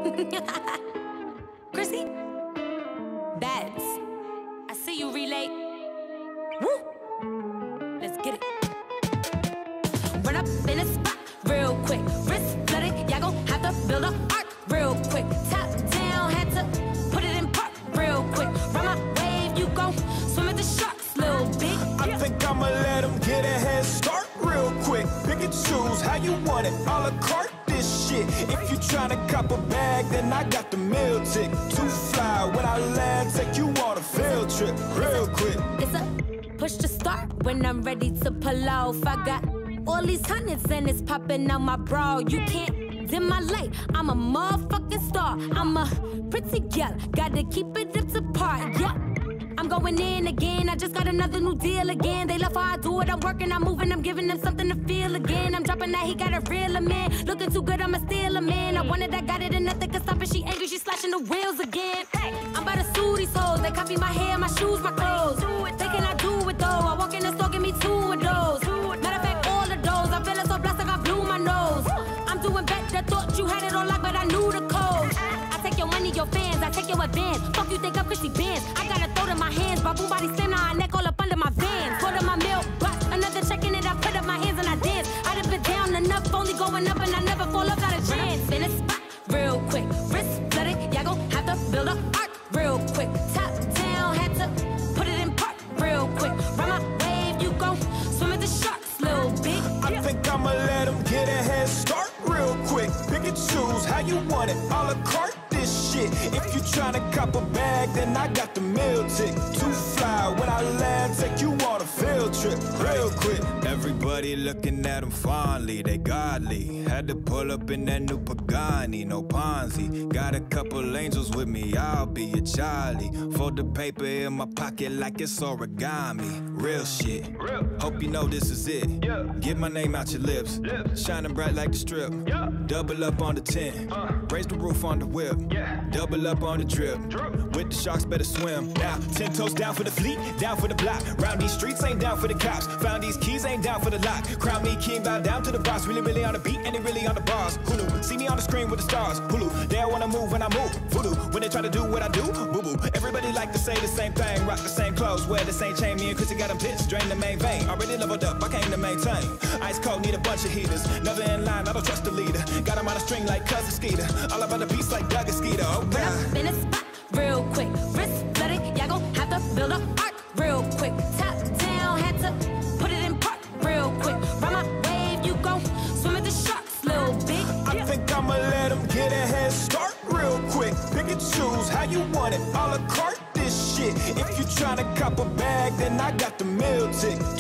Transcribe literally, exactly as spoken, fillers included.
Chrissy? Bads. I see you relay. Woo! Let's get it. Run up in a spot real quick. Wrist flooded, y'all gon' have to build a arc real quick. Top down, had to put it in park real quick. Run my wave, you gon' swim with the sharks, little big. I think I'ma let them get a head start real quick. Pick and choose how you want it, a la carte this shit. If you tryna cop a bag, then I got the meal tick. Too fly when I land, take you on a field trip real quick. It's a push to start when I'm ready to pull off. I got all these hundreds and it's popping out my bra. You can't dim my light, I'm a motherfucking star. I'm a pretty girl, gotta keep it up to par, yeah. I'm going in again, I just got another new deal again. They love how I do it, I'm working, I'm moving, I'm giving them something to feel again. I'm dropping that, he got a real man. Looking too good, I'ma steal a man. I wanted, I got it, and nothing can stop it. She angry, she slashing the wheels again. Hey, I'm about to sue these hoes. They copy my hair, my shoes, my clothes. They cannot do it though. I walk in the store, give me two of those. Matter of fact, all of those. I feel it so blessed, I blew my nose. I'm doing better, thought you had it all locked, but I knew the code. I take your money, your fans, I take your advance. Fuck you think I'm Chrissy Benz? I got a throat in my hands, baboon body slam, now I neck all up under my vans. Put on my milk box, another checking it, I put up my hands and I dance. I done been down enough, only going up and I never fall off, not a chance. In a spot, real quick, wrist flooded, y'all gon' have to build a arc real quick. Top down, had to put it in park real quick. Run my wave, you gon' swim with the sharks, little big. I think I'ma let them get a head start real quick. Pick and choose how you want it, a la carte this shit. If you tryna cop a bag, then I got the meal tick. Too fly when I land, take you on a field trip real quick. Everybody looking at them fondly, they godly. Had to pull up in that new Pagani, no Ponzi. Got a couple angels with me, I'll be a Charlie. Fold the paper in my pocket like it's origami. Real shit, real. Hope you know this is it. Yeah. Get my name out your lips, lips. Shining bright like the strip. Yeah. Double up on the tent, uh. raise the roof on the whip. Yeah. Double up on the drip, drip. With the sharks better swim. Now, ten toes down for the fleet, down for the block. Round these streets ain't down for the cops. Found these keys ain't down for the lock. Crown me king, bow down to the boss. Really, really on the beat and they really on the bars. Hulu, see me on the screen with the stars. Hulu, they all wanna move when I move. Voodoo, when they try to do what I do. Boo boo, everybody like to say the same thing. Rock the same clothes, wear the same chain. Me and Chrissy got them pits, drain the main vein. Already leveled up, I came to maintain. Ice cold, need a bunch of heaters. Never in line, I don't trust the leader. Got him on a string like Cousin Skeeter. All about the beats like Doug and Skeeter. Oh God. Run up in a spot, real quick. Wrist flooded, y'all gon' have to build a arc real quick. Top down, had to put it in park real quick. Run my wave, you gon' swim with the sharks, little big. I think I'ma let them get a head start real quick. Pick and choose how you want it, a la carte this shit. If you tryna cop a bag, then I got the meal tick.